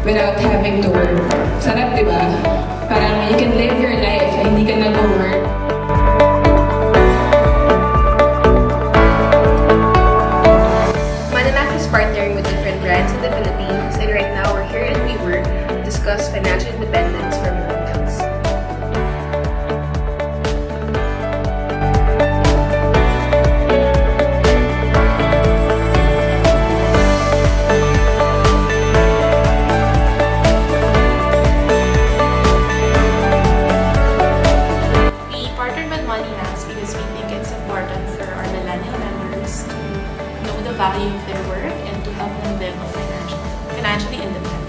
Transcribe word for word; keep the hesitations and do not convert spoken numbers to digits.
without having to work. Sarap, di ba? Parang you can live your life na hindi ka nag-work. Moneymax is partnering with different brands in the Philippines, and right now we're here at WeWork to discuss financial independence for millennials. Moneymax because we think it's important for our millennial members to know the value of their work and to help them live financially, financially independent.